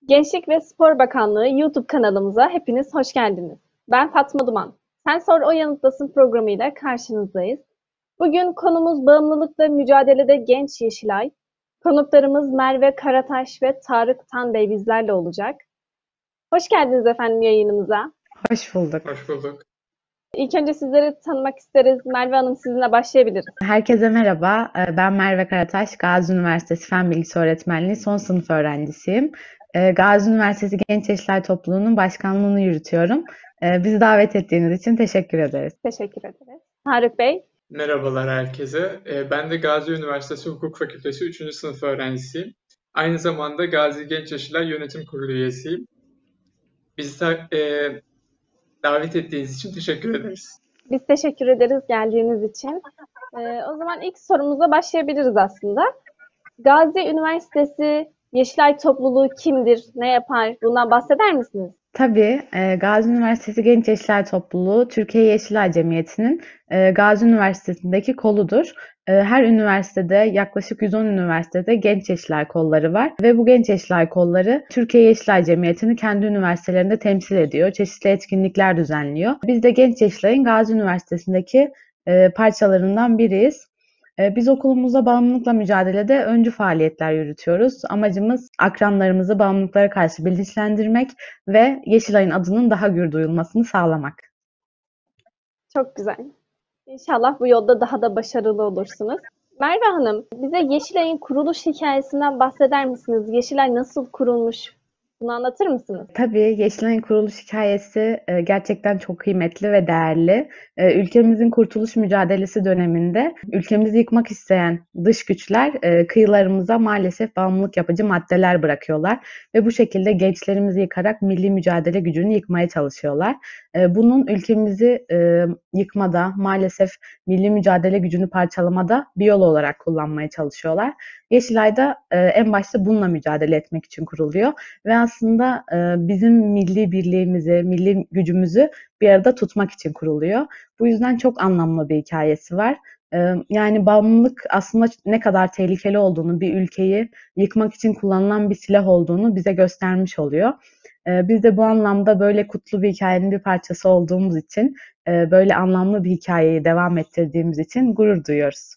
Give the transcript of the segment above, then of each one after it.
Gençlik ve Spor Bakanlığı YouTube kanalımıza hepiniz hoş geldiniz. Ben Fatma Duman. Sen Sor O Yanıtlasın programıyla karşınızdayız. Bugün konumuz bağımlılıkla mücadelede genç Yeşilay. Konuklarımız Merve Karataş ve Tarık Tanbey bizlerle olacak. Hoş geldiniz efendim yayınımıza. Hoş bulduk. Hoş bulduk. İlk önce sizleri tanımak isteriz. Merve Hanım sizinle başlayabiliriz. Herkese merhaba. Ben Merve Karataş, Gazi Üniversitesi Fen Bilgisi Öğretmenliği son sınıf öğrencisiyim. Gazi Üniversitesi Genç Yeşilay Topluluğu'nun başkanlığını yürütüyorum. Bizi davet ettiğiniz için teşekkür ederiz. Teşekkür ederiz. Tarık Bey. Merhabalar herkese. Ben de Gazi Üniversitesi Hukuk Fakültesi 3. sınıf öğrencisiyim. Aynı zamanda Gazi Genç Yeşilay Yönetim Kurulu üyesiyim. Bizi davet ettiğiniz için teşekkür ederiz. Biz teşekkür ederiz geldiğiniz için. O zaman ilk sorumuza başlayabiliriz aslında. Gazi Üniversitesi Yeşilay Topluluğu kimdir, ne yapar? Bundan bahseder misiniz? Tabii, Gazi Üniversitesi Genç Yeşilay Topluluğu, Türkiye Yeşilay Cemiyeti'nin Gazi Üniversitesi'ndeki koludur. Her üniversitede, yaklaşık 110 üniversitede Genç Yeşilay kolları var ve bu Genç Yeşilay kolları Türkiye Yeşilay Cemiyeti'ni kendi üniversitelerinde temsil ediyor, çeşitli etkinlikler düzenliyor. Biz de Genç Yeşilay'ın Gazi Üniversitesi'ndeki parçalarından biriyiz. Biz okulumuzda bağımlılıkla mücadelede öncü faaliyetler yürütüyoruz. Amacımız akranlarımızı bağımlılıklara karşı bilinçlendirmek ve Yeşilay'ın adının daha gür duyulmasını sağlamak. Çok güzel. İnşallah bu yolda daha da başarılı olursunuz. Merve Hanım, bize Yeşilay'ın kuruluş hikayesinden bahseder misiniz? Yeşilay nasıl kurulmuş? Bunu anlatır mısınız? Tabii Yeşilay'ın kuruluş hikayesi gerçekten çok kıymetli ve değerli. Ülkemizin kurtuluş mücadelesi döneminde ülkemizi yıkmak isteyen dış güçler kıyılarımıza maalesef bağımlılık yapıcı maddeler bırakıyorlar ve bu şekilde gençlerimizi yıkarak milli mücadele gücünü yıkmaya çalışıyorlar. Bunun ülkemizi yıkmada, maalesef milli mücadele gücünü parçalamada bir yol olarak kullanmaya çalışıyorlar. Yeşilay da en başta bununla mücadele etmek için kuruluyor ve aslında bizim milli birliğimizi, milli gücümüzü bir arada tutmak için kuruluyor. Bu yüzden çok anlamlı bir hikayesi var. Yani bağımlılık aslında ne kadar tehlikeli olduğunu, bir ülkeyi yıkmak için kullanılan bir silah olduğunu bize göstermiş oluyor. Biz de bu anlamda böyle kutlu bir hikayenin bir parçası olduğumuz için, böyle anlamlı bir hikayeyi devam ettirdiğimiz için gurur duyuyoruz.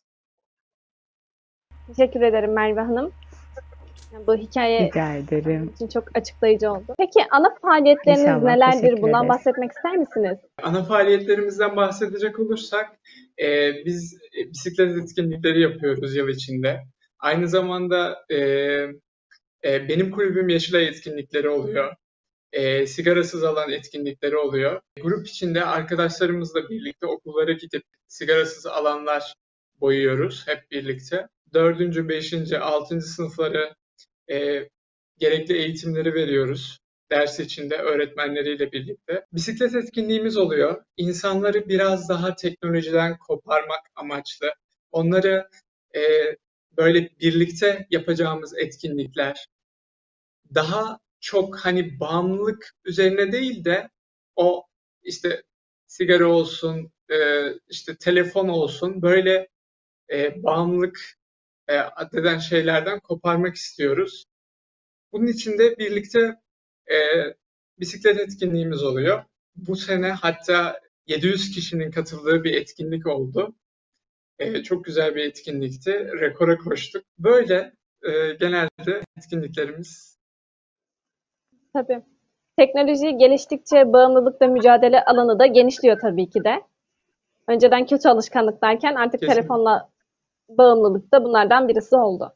Teşekkür ederim Merve Hanım. Bu hikaye Rica ederim. için çok açıklayıcı oldu. Peki ana faaliyetleriniz İnşallah, nelerdir? teşekkür Bundan ederiz. bahsetmek ister misiniz? Ana faaliyetlerimizden bahsedecek olursak, biz bisiklet etkinlikleri yapıyoruz yıl içinde. Aynı zamanda benim kulübüm Yeşilay etkinlikleri oluyor. Sigarasız alan etkinlikleri oluyor. Grup içinde arkadaşlarımızla birlikte okullara gidip sigarasız alanlar boyuyoruz hep birlikte. 4. 5. 6. sınıfları gerekli eğitimleri veriyoruz. Ders içinde öğretmenleriyle birlikte. Bisiklet etkinliğimiz oluyor. İnsanları biraz daha teknolojiden koparmak amaçlı. Onları e, böyle birlikte yapacağımız etkinlikler, daha çok hani bağımlılık üzerine değil de o işte sigara olsun, işte telefon olsun böyle bağımlılık addeden şeylerden koparmak istiyoruz. Bunun için de birlikte e, bisiklet etkinliğimiz oluyor. Bu sene hatta 700 kişinin katıldığı bir etkinlik oldu. Çok güzel bir etkinlikti. Rekora koştuk. Böyle genelde etkinliklerimiz. Tabii. Teknoloji geliştikçe bağımlılıkla mücadele alanı da genişliyor tabii ki de. Önceden kötü alışkanlık derken artık Kesinlikle. telefonla bağımlılık da bunlardan birisi oldu.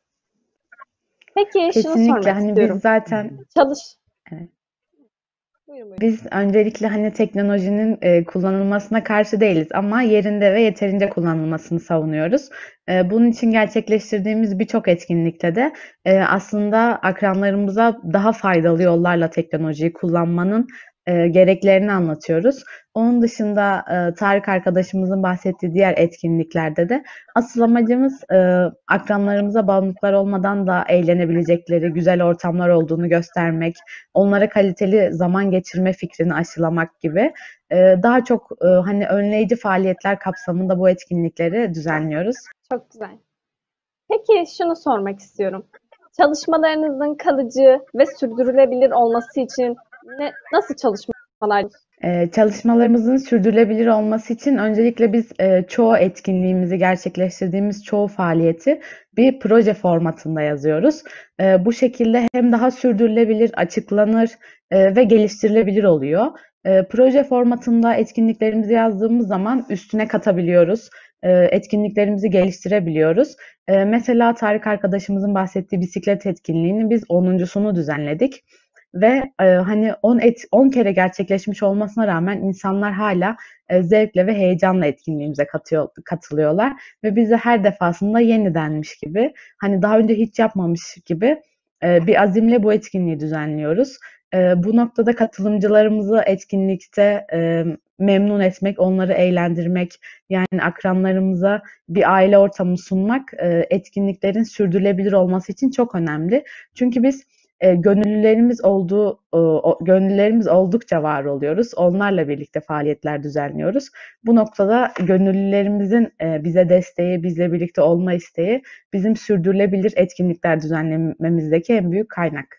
Peki şunu Kesinlikle sormak hani istiyorum. biz zaten Çalış. evet. Buyurun buyurun. Biz öncelikle hani teknolojinin kullanılmasına karşı değiliz ama yerinde ve yeterince kullanılmasını savunuyoruz. Bunun için gerçekleştirdiğimiz birçok etkinlikte de aslında akranlarımıza daha faydalı yollarla teknolojiyi kullanmanın gereklerini anlatıyoruz. Onun dışında Tarık arkadaşımızın bahsettiği diğer etkinliklerde de asıl amacımız akranlarımıza bağımlılıklar olmadan da eğlenebilecekleri güzel ortamlar olduğunu göstermek, onlara kaliteli zaman geçirme fikrini aşılamak gibi daha çok hani önleyici faaliyetler kapsamında bu etkinlikleri düzenliyoruz. Çok güzel. Peki şunu sormak istiyorum. Çalışmalarınızın kalıcı ve sürdürülebilir olması için nasıl çalışmalar? Çalışmalarımızın sürdürülebilir olması için öncelikle biz çoğu etkinliğimizi gerçekleştirdiğimiz çoğu faaliyeti bir proje formatında yazıyoruz. Bu şekilde hem daha sürdürülebilir, açıklanır ve geliştirilebilir oluyor. Proje formatında etkinliklerimizi yazdığımız zaman üstüne katabiliyoruz. Etkinliklerimizi geliştirebiliyoruz. Mesela Tarık arkadaşımızın bahsettiği bisiklet etkinliğini biz 10.sunu düzenledik. Ve hani 10 kere gerçekleşmiş olmasına rağmen insanlar hala zevkle ve heyecanla etkinliğimize katılıyorlar ve biz de her defasında yenidenmiş gibi, hani daha önce hiç yapmamış gibi bir azimle bu etkinliği düzenliyoruz. Bu noktada katılımcılarımızı etkinlikte memnun etmek, onları eğlendirmek, yani akranlarımıza bir aile ortamı sunmak etkinliklerin sürdürülebilir olması için çok önemli. Çünkü biz gönüllülerimiz oldukça var oluyoruz. Onlarla birlikte faaliyetler düzenliyoruz. Bu noktada gönüllülerimizin bize desteği, bizle birlikte olma isteği bizim sürdürülebilir etkinlikler düzenlememizdeki en büyük kaynak.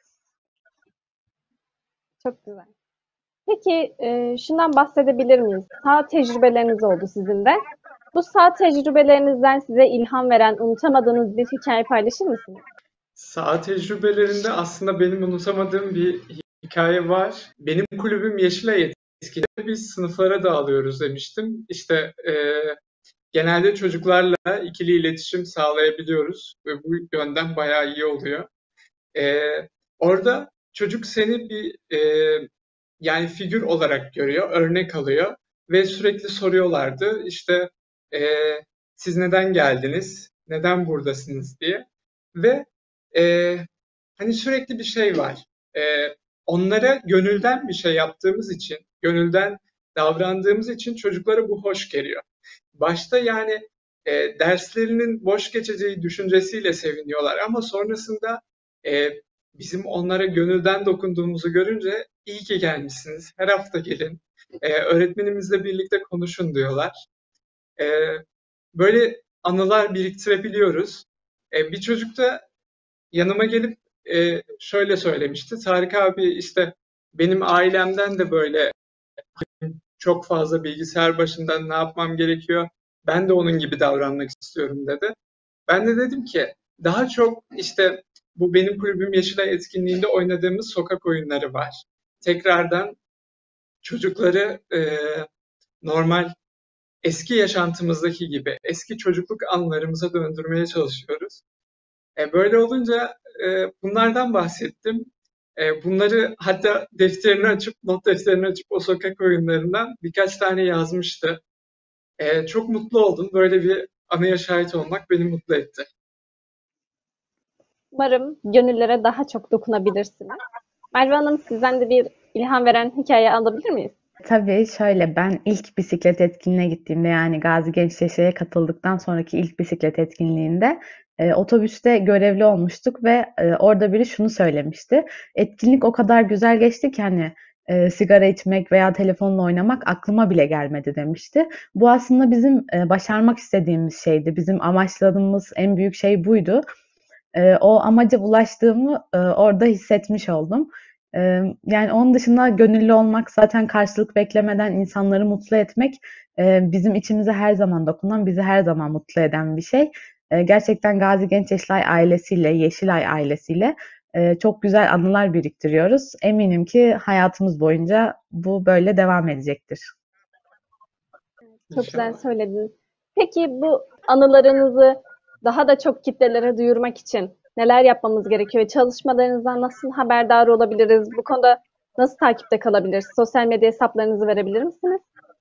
Çok güzel. Peki şundan bahsedebilir miyiz? Saha tecrübeleriniz oldu sizin de. Bu saha tecrübelerinizden size ilham veren, unutamadığınız bir hikaye paylaşır mısınız? Saha tecrübelerinde aslında benim unutamadığım bir hikaye var. Benim kulübüm Yeşilay etkinliğinde biz sınıflara dağılıyoruz demiştim. İşte genelde çocuklarla ikili iletişim sağlayabiliyoruz ve bu yönden bayağı iyi oluyor. Orada çocuk seni bir yani figür olarak görüyor, örnek alıyor ve sürekli soruyorlardı işte siz neden geldiniz, neden buradasınız diye ve hani sürekli bir şey var. Onlara gönülden bir şey yaptığımız için, gönülden davrandığımız için çocuklara bu hoş geliyor. Başta yani derslerinin boş geçeceği düşüncesiyle seviniyorlar ama sonrasında e, bizim onlara gönülden dokunduğumuzu görünce iyi ki gelmişsiniz, her hafta gelin, öğretmenimizle birlikte konuşun diyorlar. E, Böyle anılar biriktirebiliyoruz. Bir çocuk da yanıma gelip şöyle söylemişti. Tarık abi işte benim ailemden de böyle çok fazla bilgisayar başından ne yapmam gerekiyor? Ben de onun gibi davranmak istiyorum dedi. Ben de dedim ki daha çok işte bu benim kulübüm Yeşilay etkinliğinde oynadığımız sokak oyunları var. Tekrardan çocukları normal eski yaşantımızdaki gibi eski çocukluk anılarımıza döndürmeye çalışıyoruz. Böyle olunca bunlardan bahsettim. Bunları hatta not defterini açıp o sokak oyunlarından birkaç tane yazmıştı. Çok mutlu oldum. Böyle bir anıya şahit olmak beni mutlu etti. Umarım gönüllere daha çok dokunabilirsiniz. Merve Hanım, sizden de bir ilham veren hikaye alabilir miyiz? Tabii şöyle, ben ilk bisiklet etkinliğine gittiğimde, yani Gazi Genç Yaşay'a katıldıktan sonraki ilk bisiklet etkinliğinde otobüste görevli olmuştuk ve orada biri şunu söylemişti. Etkinlik o kadar güzel geçti ki hani sigara içmek veya telefonla oynamak aklıma bile gelmedi demişti. Bu aslında bizim başarmak istediğimiz şeydi. Bizim amaçladığımız en büyük şey buydu. O amaca ulaştığımı orada hissetmiş oldum. Yani onun dışında gönüllü olmak, zaten karşılık beklemeden insanları mutlu etmek bizim içimize her zaman dokunan, bizi her zaman mutlu eden bir şey. Gerçekten Gazi Genç Yeşilay ailesiyle, Yeşilay ailesiyle çok güzel anılar biriktiriyoruz. Eminim ki hayatımız boyunca bu böyle devam edecektir. Çok güzel İnşallah. söylediniz. Peki bu anılarınızı daha da çok kitlelere duyurmak için neler yapmamız gerekiyor? Çalışmalarınızdan nasıl haberdar olabiliriz? Bu konuda nasıl takipte kalabiliriz? Sosyal medya hesaplarınızı verebilir misiniz?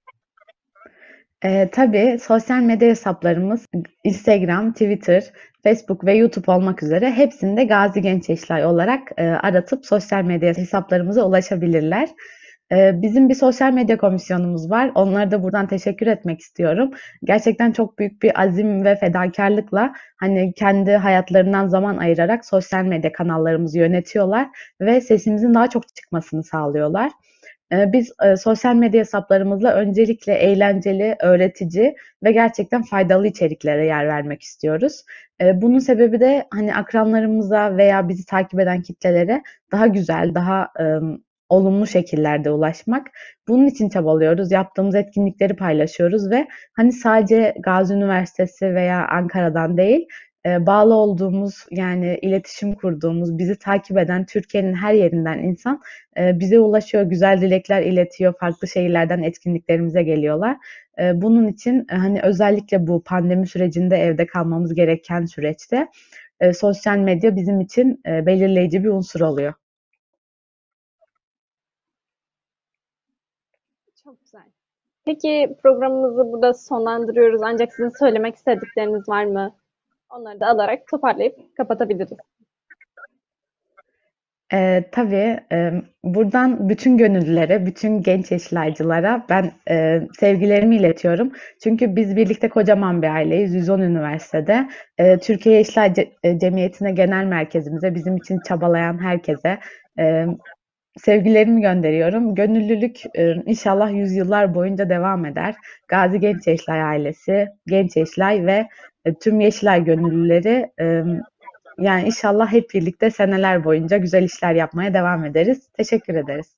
Tabii sosyal medya hesaplarımız Instagram, Twitter, Facebook ve YouTube olmak üzere hepsinde Gazi Genç Yeşilay olarak aratıp sosyal medya hesaplarımıza ulaşabilirler. Bizim bir sosyal medya komisyonumuz var. Onlara da buradan teşekkür etmek istiyorum. Gerçekten çok büyük bir azim ve fedakarlıkla hani kendi hayatlarından zaman ayırarak sosyal medya kanallarımızı yönetiyorlar ve sesimizin daha çok çıkmasını sağlıyorlar. Biz sosyal medya hesaplarımızla öncelikle eğlenceli, öğretici ve gerçekten faydalı içeriklere yer vermek istiyoruz. Bunun sebebi de hani akranlarımıza veya bizi takip eden kitlelere daha güzel, daha olumlu şekillerde ulaşmak. Bunun için çabalıyoruz. Yaptığımız etkinlikleri paylaşıyoruz ve hani sadece Gazi Üniversitesi veya Ankara'dan değil, bağlı olduğumuz yani iletişim kurduğumuz, bizi takip eden Türkiye'nin her yerinden insan bize ulaşıyor, güzel dilekler iletiyor, farklı şehirlerden etkinliklerimize geliyorlar. Bunun için hani özellikle bu pandemi sürecinde evde kalmamız gereken süreçte sosyal medya bizim için belirleyici bir unsur oluyor. Çok güzel. Peki programımızı burada sonlandırıyoruz ancak sizin söylemek istedikleriniz var mı? Onları da alarak toparlayıp kapatabiliriz. Tabii, buradan bütün gönüllülere, bütün genç Yeşilaycılara ben sevgilerimi iletiyorum. Çünkü biz birlikte kocaman bir aileyiz, 110 üniversitede. Türkiye Yeşilay Cemiyeti'ne, genel merkezimize, bizim için çabalayan herkese e, sevgilerimi gönderiyorum. Gönüllülük inşallah yüzyıllar boyunca devam eder. Gazi Genç Yeşilay ailesi, Genç Yeşilay ve tüm Yeşilay gönüllüleri yani inşallah hep birlikte seneler boyunca güzel işler yapmaya devam ederiz. Teşekkür ederiz.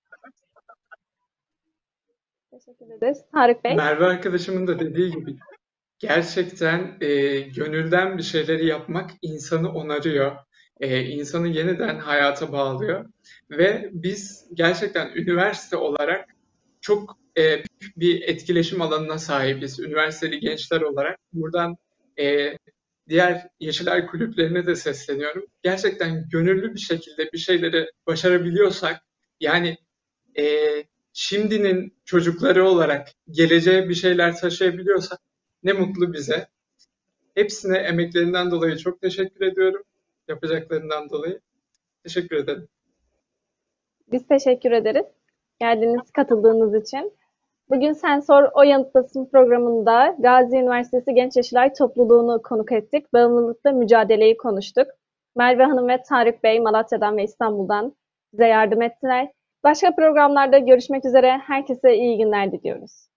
Teşekkür ederiz. Tarık Bey. Merve arkadaşımın da dediği gibi gerçekten gönülden bir şeyleri yapmak insanı onarıyor. İnsanı yeniden hayata bağlıyor. Ve biz gerçekten üniversite olarak çok büyük bir etkileşim alanına sahibiz. Üniversiteli gençler olarak. Buradan diğer Yeşilay kulüplerine de sesleniyorum. Gerçekten gönüllü bir şekilde bir şeyleri başarabiliyorsak, yani şimdinin çocukları olarak geleceğe bir şeyler taşıyabiliyorsak ne mutlu bize. Hepsine emeklerinden dolayı çok teşekkür ediyorum. Yapacaklarından dolayı. Teşekkür ederim. Biz teşekkür ederiz. Geldiğiniz, katıldığınız için. Bugün Sen Sor O Yanıtlasın programında Gazi Üniversitesi Genç Yeşilay Topluluğunu konuk ettik. Bağımlılıkla mücadeleyi konuştuk. Merve Hanım ve Tarık Bey Malatya'dan ve İstanbul'dan bize yardım ettiler. Başka programlarda görüşmek üzere. Herkese iyi günler diliyoruz.